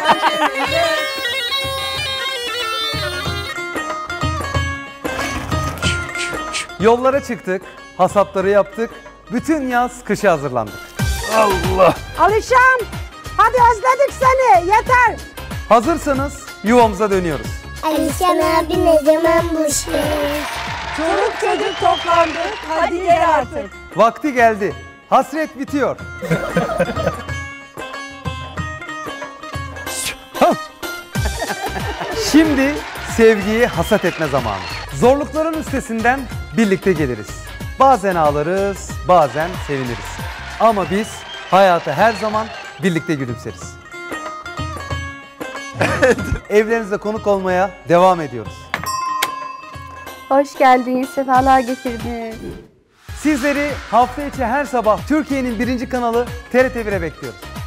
Yollara çıktık, hasatları yaptık, bütün yaz kışa hazırlandık. Allah! Alişan, hadi özledik seni, yeter. Hazırsanız yuvamıza dönüyoruz. Alişan abi ne zaman bu şey? Çoluk çocuk toplandı, hadi gel artık. Vakti geldi, hasret bitiyor. Şimdi sevgiyi hasat etme zamanı. Zorlukların üstesinden birlikte geliriz. Bazen ağlarız, bazen seviniriz. Ama biz hayata her zaman birlikte gülümseriz. Evlerinize konuk olmaya devam ediyoruz. Hoş geldiniz, sefalar getirdiniz. Sizleri hafta içi her sabah Türkiye'nin birinci kanalı TRT 1'e bekliyoruz.